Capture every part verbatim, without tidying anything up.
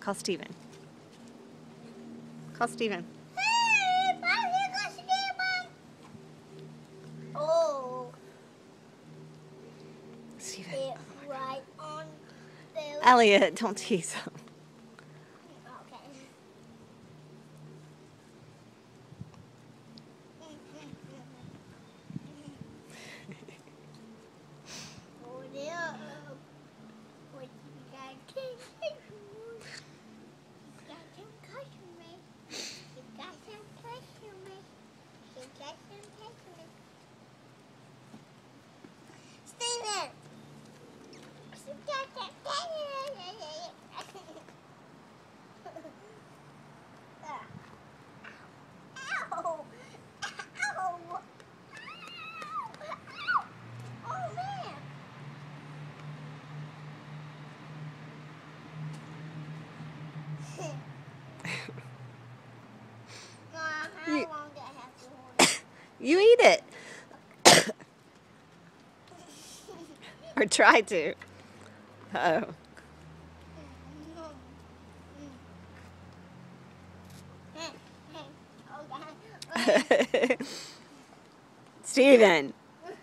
Call Steven. Call Steven. Hey, Popsicle Steven! Oh. Steven. It right on the... Elliot, don't tease him. Okay. Oh, yeah. What you got to You got some customers. You got some customers. You got some customers. Steven! You got some customers. Ow! Ow! Ow! Oh, man! Mom, how You- long do I have to hold it? You eat it. Or try to. Uh oh. Oh, God. Steven.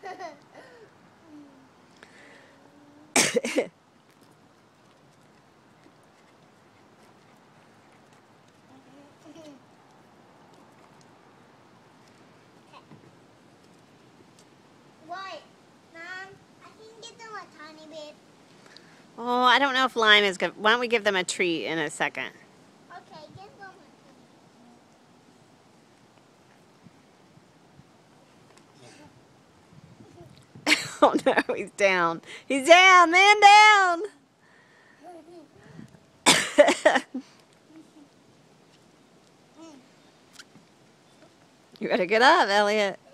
What? Mom, I can get them a tiny bit. Oh, I don't know if Lime is good. Why don't we give them a treat in a second? Okay, give them a Oh no, he's down. He's down, man down. You better get up, Elliot.